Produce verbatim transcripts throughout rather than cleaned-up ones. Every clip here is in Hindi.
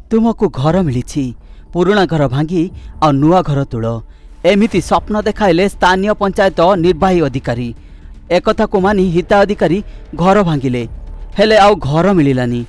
तुमको घर मिली पुराणा घर भांगी आ नुआ घर तुल एमिति स्वप्न देखाइले स्थानीय पंचायत निर्वाही अधिकारी। एकथा को मानी हिताधिकारी घर भांगिले हेले आउ घर मिलानी।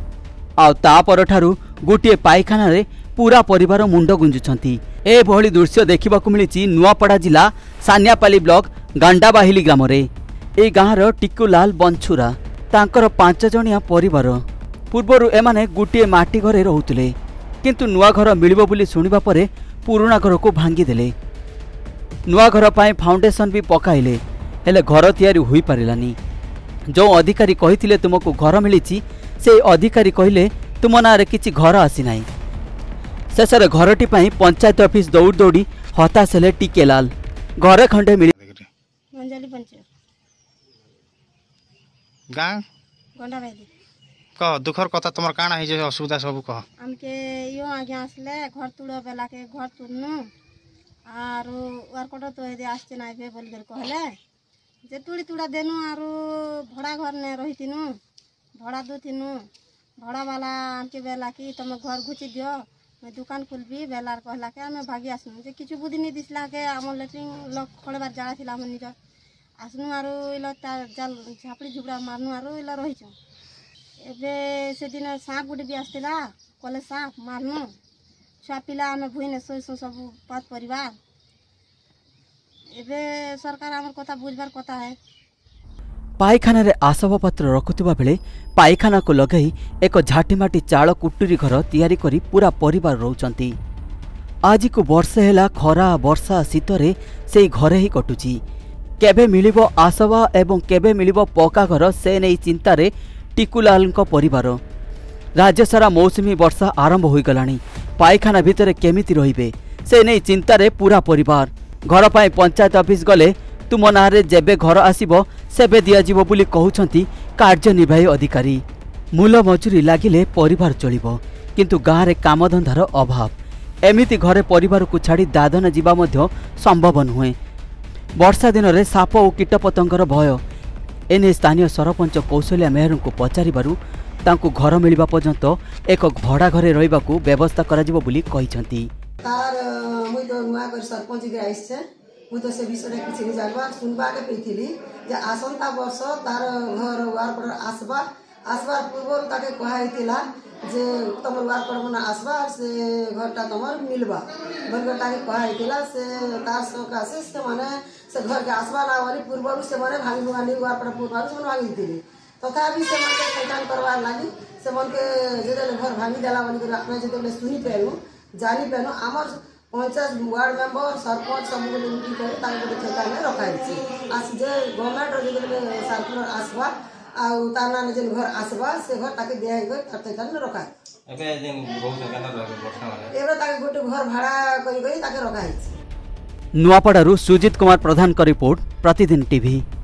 आउ गोटे पाइखाना रे पूरा परिवार मुंड गुंजुछंती। ए भली दृश्य देखा मिली नुआपड़ा जिला सानियापाली ब्लॉक गांडाबाहिली ग्राम रे। ए गाँवर टिकुलाल बंछुरा तांकर पांच जणिया परिवार पूर्वरु एमाने गोटे माटी घरे रहुतले किंतु नुआ घर मिलिबो बोली सुनिबा परे पुराणा घर को भांगी देले। नुआ घर पाए फाउंडेशन भी पकाइले हेले घर तैयारी हुई पारिलानी। जो अधिकारी कहिथिले तुमको घर मिली से अधिकारी कहले तुम नारे किछि घर आसी नाही। शेषर घरटी पाई पंचायत ऑफिस दौड़ दौड़ी हताश हेले टिकेलाल। घर खंडे मिली मंजली पंचायत गां गंडा भाई कह दुखर कथा तुमर काना है जे असुविधा सब कह हमके यो आगे आसले घर तुड़ो बेला के घर तुड़नु आर वार कोटो तो एदे आस्ते नाइ बे बोल कर कहले जे तुड़ी तुड़ा देनु आर भड़ा घर ने रहितिनु भड़ा दुथिनु भड़ा वाला हमके बेला की तुम घर घुची दियो मैं दुकान खुलबी बेलार कहला के हमें भागी आसनु जे किछु बुद्धि नि दिसला के हमर लेट्रिन लक खड़बार जाड़ा थिला हमर निज आसनु आर इला जाल झापड़ी झुबड़ा मारनु आर इला रहिछु। एबे से दिन सांप गुटे भी आसला कले सांप मारनु छुआ पिला आम भुईने शो सब पात परिवार एबे सरकार आमर कथा बुझबार कथा है। पाइखाना रे आसब पत्र रखुवा बेले पाइखाना को लगई एक झाटीमाटी चाल कुटुरी घर तैयारी करी पूरा परिवार रोचंती। आज को वर्षे हेला खरा वर्षा शीतरे से घरे ही कटुची। केबे मिलिबो आसबा एवं केबे मिलिबो पक्का घर से नहीं चिंतारे टिकुलाल परिवार। राज्य सारा मौसुमी वर्षा आरंभ हो गलानी। पाइखाना भितर केमिति रहिबे से नहीं चिंतारे पूरा परिवार। घर पाए पंचायत ऑफिस गले तुम नारे जेबे घर आसीबो सेबे दियाजिबो बोली कहउछंती कार्यनिर्वाही अधिकारी। मूल मजूरी लागिले परिवार चलिबो किंतु गाँ रे कामधंदार अभाव। एमिति घरे परिवार को छाड़ी दादन जीवा मध्य संभव नुहे। वर्षा दिन रे साप और कीटपतंगर भय। एने स्थानीय सरपंच कौशल्या मेहर को पचारिबारु तांको घर मिलिबा पर्यंत एक भड़ा घरे रहिबाकू व्यवस्था कराजिबो बोली कहिसंती। तार मुई तो नुआ कर सरपंच के आइस छे मुई तो से विषय किछि नि जानबा सुनबा के पेथिली जे आसंता वर्ष तार घर वार पर आसबा आसबा पूर्व ताके कहैतिला जे तमर वार पर मना आसबा से घरटा तमर मिलबा बरगटा के कहैतिला से तार सका से से माने से घर के आसबा ना वाली पूर्व से माने भांगी वाली वार पर पूर्व से भांगी दिली तथापि से मन के खैतान करवार लागि से मन के जेदे घर भांगी देला वाली के अपना जेदे सुनी पेलु जानी पेनो आमर पंचायत वार्ड मेंबर सरपंच सब को मिली करे ताके के ठेका में रखाई छी। आज जे गवर्नमेंट रे जेदे सर्कुलर आसबा आ ताना ने जे घर आसबा से घर ताके देय गय ठेका में रखाई। एबे दिन बहुत केना रहे वर्षा माने एबे ताके गोटे घर भाड़ा करी गई ताके रखाई छी। नुआपड़ारू सुजीत कुमार प्रधान का रिपोर्ट प्रतिदिन टीवी।